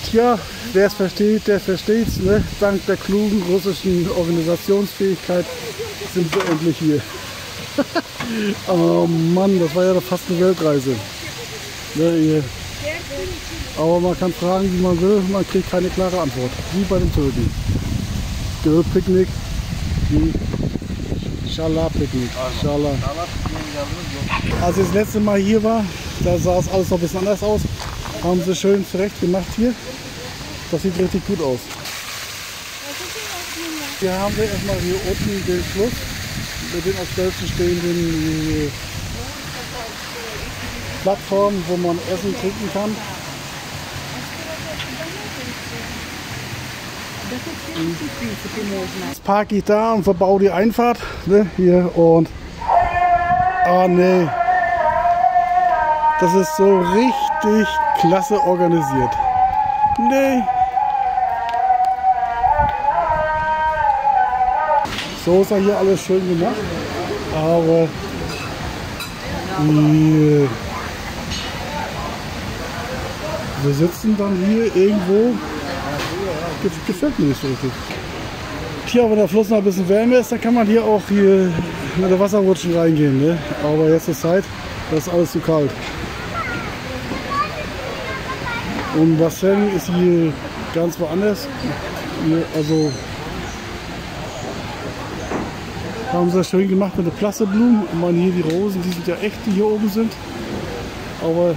Tja, wer es versteht, der versteht's. Ne? Dank der klugen russischen Organisationsfähigkeit sind wir endlich hier. Oh Mann, das war ja fast eine Weltreise. Ne, hier. Aber man kann fragen, wie man will, man kriegt keine klare Antwort. Wie bei den Türken. Grillpicknick, wie Schala-Picknick. Schala. Als ich das letzte Mal hier war, da sah es alles noch ein bisschen anders aus. Haben sie schön zurecht gemacht hier. Das sieht richtig gut aus. Hier haben wir erstmal hier unten den Fluss mit den auf Stelzen stehenden Plattformen, wo man Essen trinken kann. Jetzt parke ich da und verbaue die Einfahrt, ne, hier und nee, das ist so richtig klasse organisiert. Nee. So ist ja hier alles schön gemacht, aber wir sitzen dann hier irgendwo, gefällt mir nicht so richtig. Hier, wenn der Fluss noch ein bisschen wärmer ist, dann kann man hier auch hier mit der Wasserrutschen reingehen, ne? Aber jetzt ist Zeit, das ist alles zu kalt. Und Bassin ist hier ganz woanders. Hier, also haben sie das schön gemacht mit den Plastikblumen. Und man hier die Rosen, die sind ja echt, die hier oben sind. Aber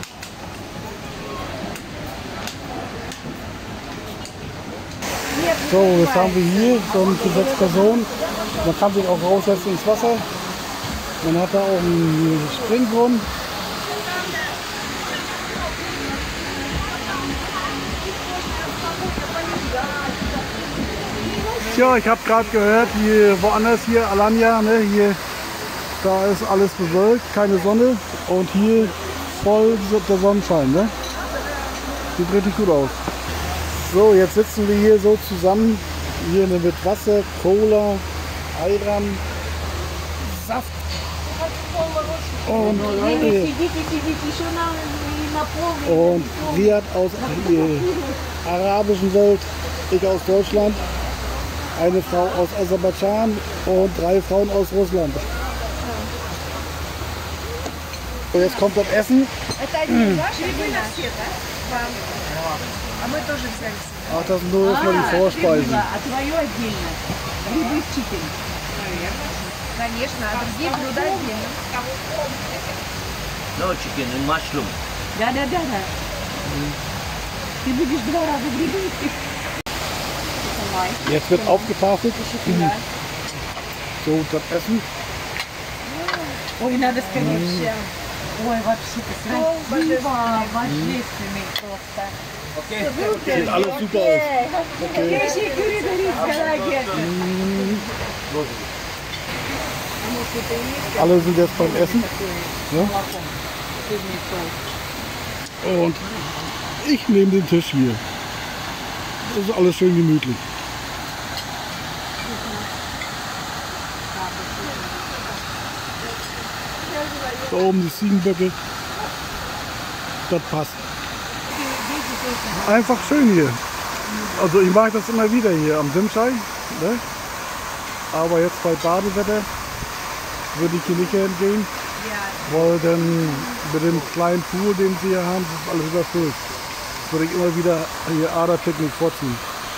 so, jetzt haben wir hier so für 6 Personen. Man kann sich auch raussetzen ins Wasser. Man hat da auch einen Springbrunnen. Tja, ich habe gerade gehört, hier woanders hier, Alanya, ne, hier, da ist alles bewölkt, keine Sonne und hier voll der Sonnenschein, ne? Sieht richtig gut aus. So, jetzt sitzen wir hier so zusammen, hier mit Wasser, Cola, Ayran, Saft und Riyad aus der arabischen Welt, ich aus Deutschland. Eine Frau aus Aserbaidschan und 3 Frauen aus Russland. Und jetzt kommt das Essen. Ach, das sind nur erstmal die Vorspeisen. No chicken and mushroom. Jetzt wird aufgetafelt. So, das Essen. Ой, надо сказать, ой, вообще красиво, божественный просто. Sieht alles super aus. Okay. Alle sind jetzt beim Essen. Ja? Und ich nehme den Tisch hier. Das ist alles schön gemütlich. Da oben die Ziegenböcke. Das passt. Einfach schön hier. Also ich mag das immer wieder hier am Simschei. Ne? Aber jetzt bei Badewetter würde ich hier nicht hingehen. Weil dann mit dem kleinen Pool, den sie hier haben, ist alles überfüllt. Das würde ich immer wieder hier Aderpicknick vorziehen.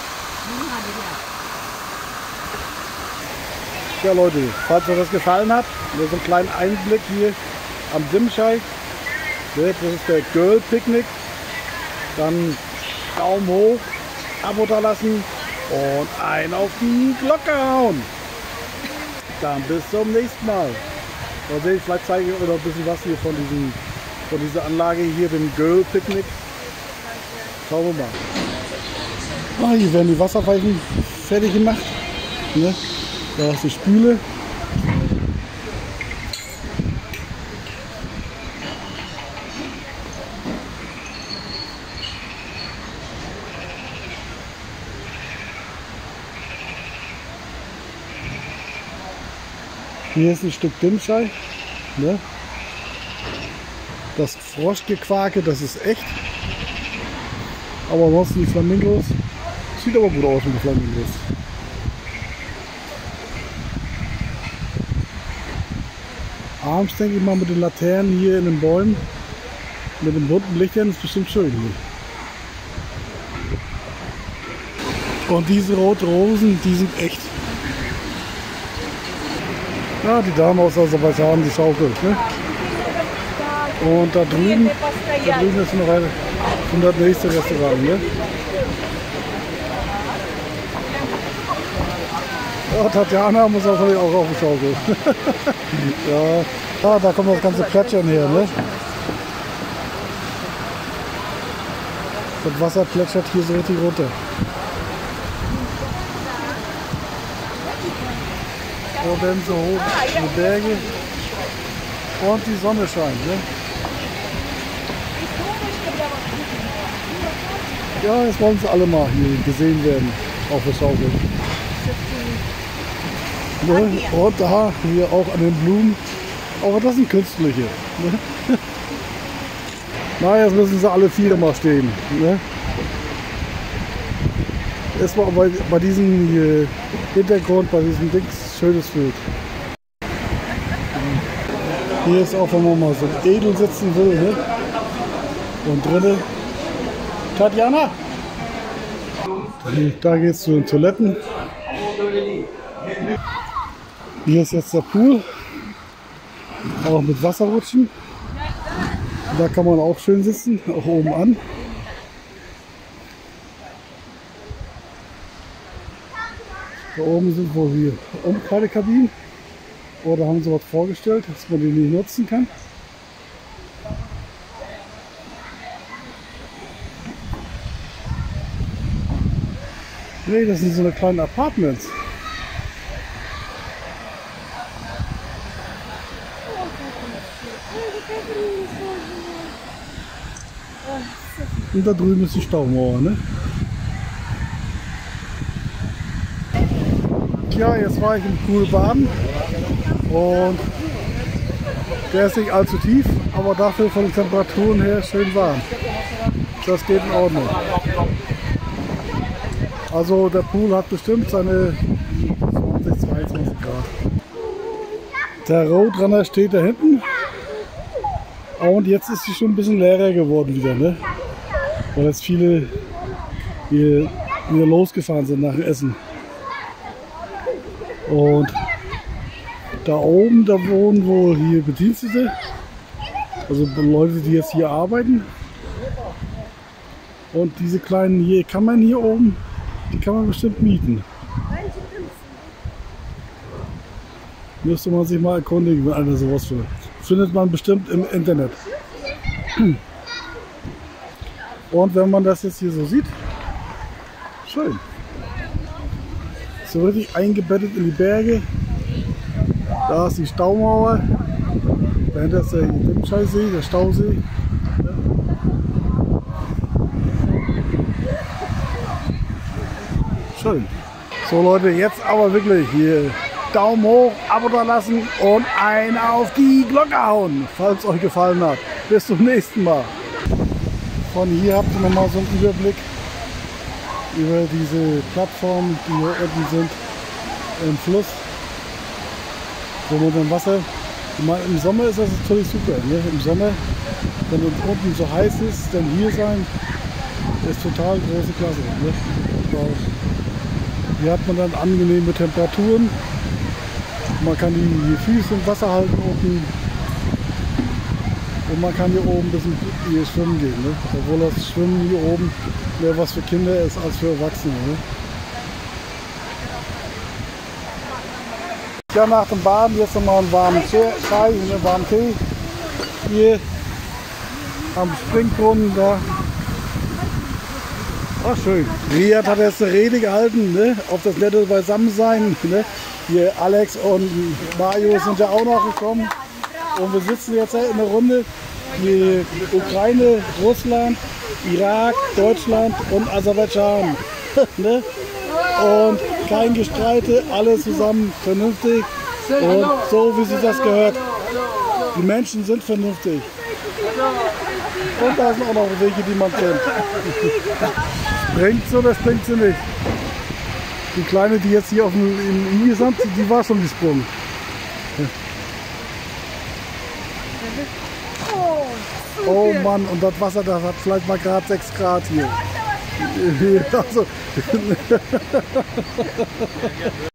Ja Leute, falls euch das gefallen hat, nur so einen kleinen Einblick hier am Simschei. Das ist der Girl Picknick. Dann Daumen hoch, Abo da lassen und ein auf die Glocke hauen. Dann bis zum nächsten Mal. Mal sehen, vielleicht zeige ich euch noch ein bisschen was hier von dieser Anlage hier, dem Girl Picknick. Schauen wir mal. Hier werden die Wasserpfeifen fertig gemacht. Ne? Da ist die Spüle. Hier ist ein Stück Dimschei. Ne? Das Froschgequake, das ist echt. Aber ansonsten die Flamingos. Sieht aber gut aus mit den Flamingos. Abends denke ich mal mit den Laternen hier in den Bäumen, mit den bunten Lichtern, ist bestimmt schön hier. Und diese roten Rosen, die sind echt. Ja, die Dame aus Aserbaidschan, die schaukelt. Ne? Und da drüben ist noch das nächste Restaurant. Ne? Ja, Tatjana muss natürlich auch auf die Schaukel. Ja, da kommt das ganze Plätschern her. Ne? Das Wasser plätschert hier so richtig runter. Und dann so hoch die Berge und die Sonne scheint. Ne? Ja, jetzt wollen sie alle mal hier gesehen werden auf der Schaukel. Ne? Und da hier auch an den Blumen, aber das sind künstliche. Ne? Na, jetzt müssen sie alle vier mal stehen. Ne? Erstmal bei diesem Hintergrund, bei diesem Dings, schönes Bild. Hier ist auch, wenn man mal so edel sitzen will. Ne? Und drinnen, Tatjana! Da geht es zu den Toiletten. Hier ist jetzt der Pool, auch mit Wasserrutschen. Da kann man auch schön sitzen, auch oben an. Da oben sind wohl hier Umkleidekabinen. Oder haben sie was vorgestellt, dass man die nicht nutzen kann. Nee, das sind so eine kleinen Apartments. Und da drüben ist die Staumauer, ne? Ja, jetzt war ich im Pool baden und der ist nicht allzu tief, aber dafür von den Temperaturen her schön warm. Das geht in Ordnung. Also der Pool hat bestimmt seine 20, 22 Grad. Der Roadrunner steht da hinten. Und jetzt ist sie schon ein bisschen leerer geworden wieder, ne? Weil jetzt viele hier wieder losgefahren sind nach dem Essen. Und da oben, da wohnen wohl hier Bedienstete, also Leute, die jetzt hier arbeiten. Und diese kleinen hier Kammern hier oben, die kann man bestimmt mieten. Müsste man sich mal erkundigen, wenn einer sowas findet. Findet man bestimmt im Internet. Und wenn man das jetzt hier so sieht, schön. So richtig eingebettet in die Berge. Da ist die Staumauer. Dahinter ist der Lipscheisee, der Stausee. Schön. So Leute, jetzt aber wirklich hier Daumen hoch, Abo da lassen und ein auf die Glocke hauen, falls es euch gefallen hat. Bis zum nächsten Mal. Von hier habt ihr nochmal so einen Überblick über diese Plattformen, die hier unten sind im Fluss, wo man dann Wasser. Im Sommer ist das natürlich super. Ne? Im Sommer, wenn es unten so heiß ist, dann hier sein, ist total große Klasse. Ne? Hier hat man dann angenehme Temperaturen. Man kann die Füße im Wasser halten unten. Und man kann hier oben ein bisschen hier schwimmen gehen. Ne? Obwohl das Schwimmen hier oben mehr was für Kinder ist als für Erwachsene. Ne? Ja, nach dem Baden jetzt nochmal einen warmen Chai, einen warmen Tee. Hier am Springbrunnen da. Ach schön. Riyad hat jetzt eine Rede gehalten, ne? Auf das nette Beisammensein. Ne? Hier Alex und Mario sind ja auch noch gekommen. Und wir sitzen jetzt in der Runde. Die Ukraine, Russland, Irak, Deutschland und Aserbaidschan. Ne? Und kein Gestreite, alle zusammen vernünftig und so wie sich das gehört. Die Menschen sind vernünftig. Und da sind auch noch welche, die man kennt. Springt sie oder springt sie nicht? Die Kleine, die jetzt hier auf dem im Igesamt, die war schon gesprungen. Oh Mann, und das Wasser, das hat vielleicht mal gerade 6 Grad hier. Also,